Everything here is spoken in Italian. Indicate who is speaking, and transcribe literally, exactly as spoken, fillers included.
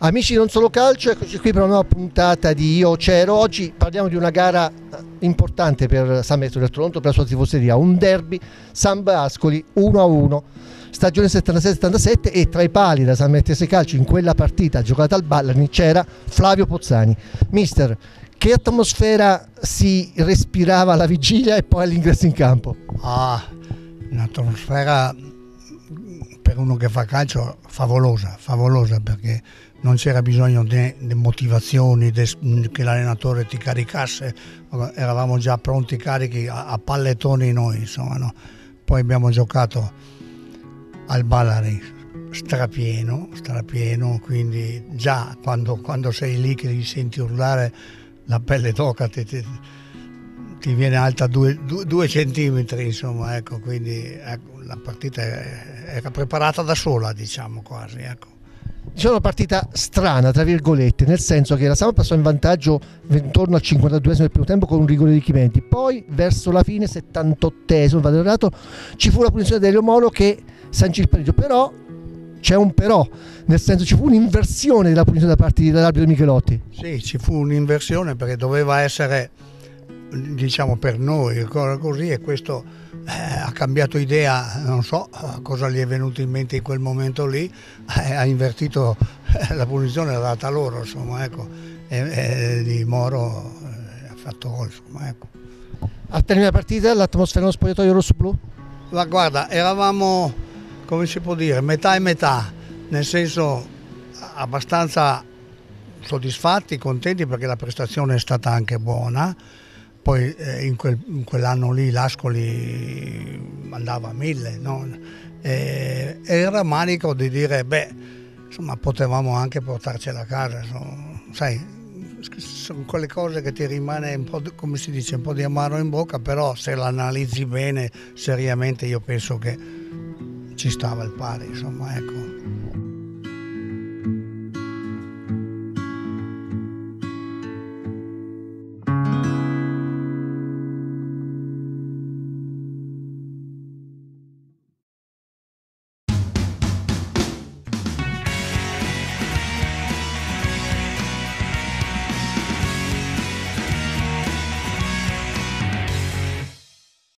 Speaker 1: Amici non solo calcio, eccoci qui per una nuova puntata di Io C'ero. Oggi parliamo di una gara importante per San Benedetto del Tronto, per la sua tifoseria, un derby Samba Ascoli uno a uno, stagione settantasei settantasette, e tra i pali da San Benedetto Calcio in quella partita giocata al Ballarni c'era Flavio Pozzani. Mister, che atmosfera si respirava alla vigilia e poi all'ingresso in campo?
Speaker 2: Ah, un'atmosfera per uno che fa calcio favolosa, favolosa, perché non c'era bisogno di motivazioni, de, che l'allenatore ti caricasse, eravamo già pronti carichi a, a pallettoni noi, insomma, no? Poi abbiamo giocato al Ballari strapieno, strapieno, quindi già quando, quando sei lì che li senti urlare la pelle tocca, ti, ti, ti viene alta due, due, due centimetri, insomma, ecco, quindi ecco, la partita era preparata da sola, diciamo, quasi, ecco.
Speaker 1: Diciamo una partita strana, tra virgolette, nel senso che la Samp passò in vantaggio intorno al cinquantaduesimo del primo tempo con un rigore di Chimenti, poi verso la fine, settantottesimo, vado errato, ci fu la punizione dell'Elio Molo che sancì il pareggio, però c'è un però, nel senso ci fu un'inversione della punizione da parte dell'arbitro Michelotti.
Speaker 2: Sì, ci fu un'inversione perché doveva essere, diciamo, per noi così, e questo eh, ha cambiato idea, non so cosa gli è venuto in mente in quel momento lì, eh, ha invertito eh, la punizione, l'ha data loro, insomma, ecco, e, e di Moro eh, ha fatto gol, insomma, ecco.
Speaker 1: Al termine della partita l'atmosfera nello spogliatoio rosso-blu?
Speaker 2: Ma guarda, eravamo, come si può dire, metà e metà, nel senso abbastanza soddisfatti, contenti perché la prestazione è stata anche buona. Poi eh, in, quel, in quell'anno lì l'Ascoli andava a mille, no? E, e il rammarico di dire, beh, insomma, potevamo anche portarcela a casa, insomma, sai, sono quelle cose che ti rimane un po', come si dice, un po' di amaro in bocca, però se l'analizzi bene, seriamente, io penso che ci stava il pari, insomma, ecco.